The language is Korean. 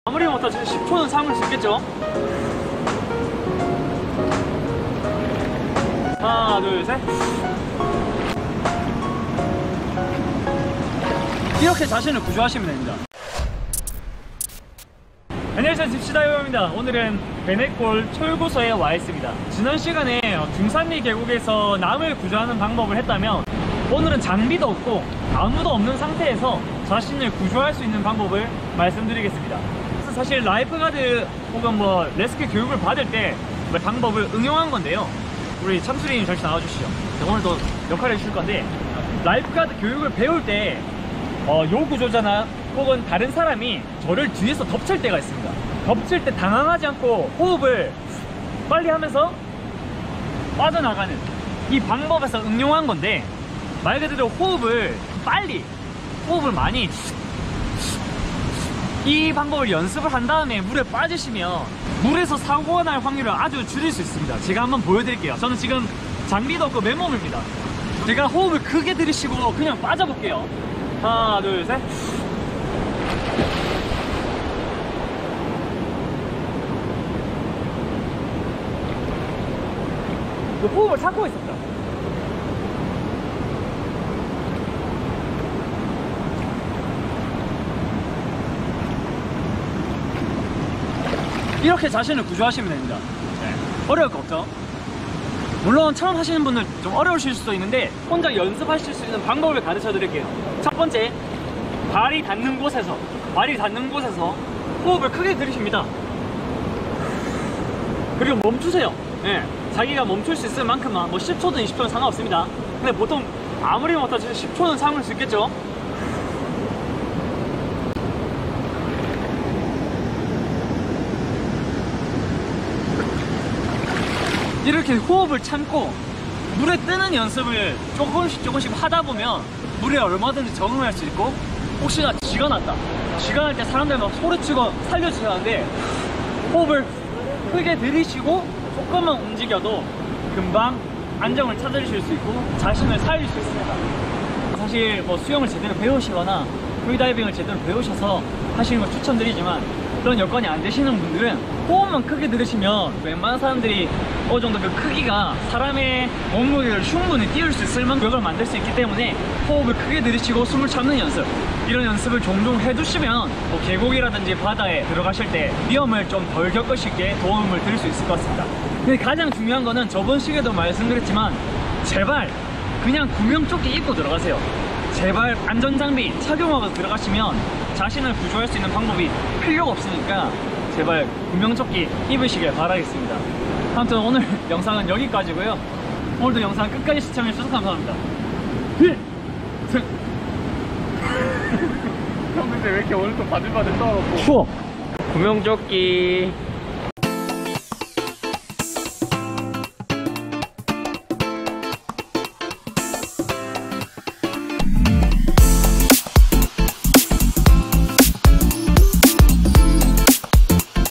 아무리 못해도 10초는 참을 수 있겠죠? 하나, 둘, 셋. 이렇게 자신을 구조하시면 됩니다. 안녕하세요, 집시다요입니다. 오늘은 베넷골 철구소에 와 있습니다. 지난 시간에 중산리 계곡에서 남을 구조하는 방법을 했다면 오늘은 장비도 없고 아무도 없는 상태에서 자신을 구조할 수 있는 방법을 말씀드리겠습니다. 사실 라이프가드 혹은 뭐 레스큐 교육을 받을 때 방법을 응용한 건데요. 우리 참수리님 잠시 나와주시죠. 오늘도 역할을 해주실 건데, 라이프가드 교육을 배울 때 요 구조자나 혹은 다른 사람이 저를 뒤에서 덮칠 때가 있습니다. 덮칠 때 당황하지 않고 호흡을 빨리 하면서 빠져나가는 이 방법에서 응용한 건데, 말 그대로 호흡을 빨리, 호흡을 많이, 이 방법을 연습을 한 다음에 물에 빠지시면 물에서 사고가 날 확률을 아주 줄일 수 있습니다. 제가 한번 보여드릴게요. 저는 지금 장비도 없고 맨몸입니다. 제가 호흡을 크게 들이쉬고 그냥 빠져볼게요. 하나, 둘, 셋. 호흡을 참고 있었다. 이렇게 자신을 구조하시면 됩니다. 어려울 거 없죠? 물론 처음 하시는 분들 좀 어려우실 수도 있는데 혼자 연습하실 수 있는 방법을 가르쳐 드릴게요. 첫 번째, 발이 닿는 곳에서 호흡을 크게 들이쉽니다. 그리고 멈추세요. 자기가 멈출 수 있을 만큼만, 뭐 10초든 20초든 상관없습니다. 근데 보통 아무리 못해도 10초는 참을 수 있겠죠? 이렇게 호흡을 참고 물에 뜨는 연습을 조금씩 하다 보면 물에 얼마든지 적응할 수 있고, 혹시나 쥐가 났다, 쥐가 날 때 사람들 막 소리치고 살려주시는데 호흡을 크게 들이쉬고 조금만 움직여도 금방 안정을 찾으실 수 있고 자신을 살릴 수 있습니다. 사실 뭐 수영을 제대로 배우시거나 프리다이빙을 제대로 배우셔서 하시는 걸 추천드리지만, 그런 여건이 안 되시는 분들은 호흡만 크게 들으시면 웬만한 사람들이 어느 정도 그 크기가 사람의 몸무게를 충분히 띄울 수 있을 만큼 력을 만들 수 있기 때문에 호흡을 크게 들이쉬고 숨을 참는 연습, 이런 연습을 종종 해두시면 뭐 계곡이라든지 바다에 들어가실 때 위험을 좀 덜 겪으시게 도움을 드릴 수 있을 것 같습니다. 근데 가장 중요한 거는 저번 시간에도 말씀드렸지만, 제발 그냥 구명조끼 입고 들어가세요. 제발 안전장비 착용하고 들어가시면 자신을 구조할 수 있는 방법이 필요가 없으니까 제발 구명조끼 입으시길 바라겠습니다. 아무튼 오늘 영상은 여기까지고요. 오늘도 영상 끝까지 시청해주셔서 감사합니다. 형 근데 왜 이렇게 오늘 또 바들바들 떨었고. 추워. 구명조끼